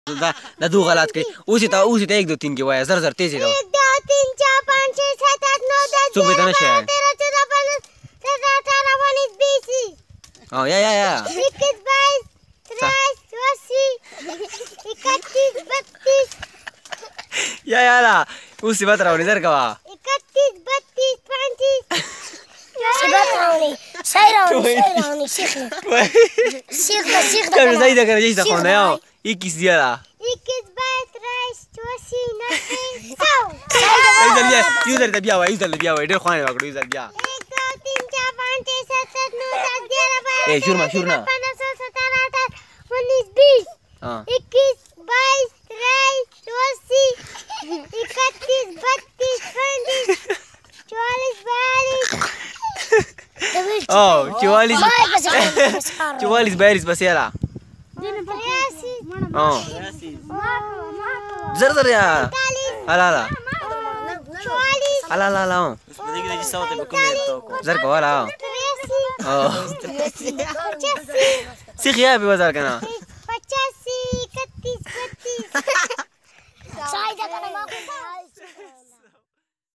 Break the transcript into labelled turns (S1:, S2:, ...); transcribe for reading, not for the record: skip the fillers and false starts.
S1: دا दो गलत कही उसी ता 1 2 3 के वाया जर तेज है
S2: 1 2 3 4 5 6 7 8 9 10
S1: चुप इतना शे
S2: 13 14 15 16 17 18 19 20
S1: हां या
S2: 21 22 23 24 31 32
S1: या ला उसी बात रावणी जर का
S2: 31 32 35
S3: سبات راوني ساي راوني شيخ
S1: كم زي ده كده جيش دخلنا يا 21 दिया ला
S2: 21 22 23 24
S1: यूजर ده बिया हुआ इधर खाने वाला यूजर बिया
S2: 1 2 3 4 5 6 7 8 9 10 11
S1: ए शूरमा
S2: 15 17 18 19 20
S1: हां
S2: 21 22 23 24 31 32 34
S1: 42 42 بس يلا
S2: 83
S1: اه زر يا لا
S2: 44
S1: لا زر ولا اه سيخ يا بوزار كنا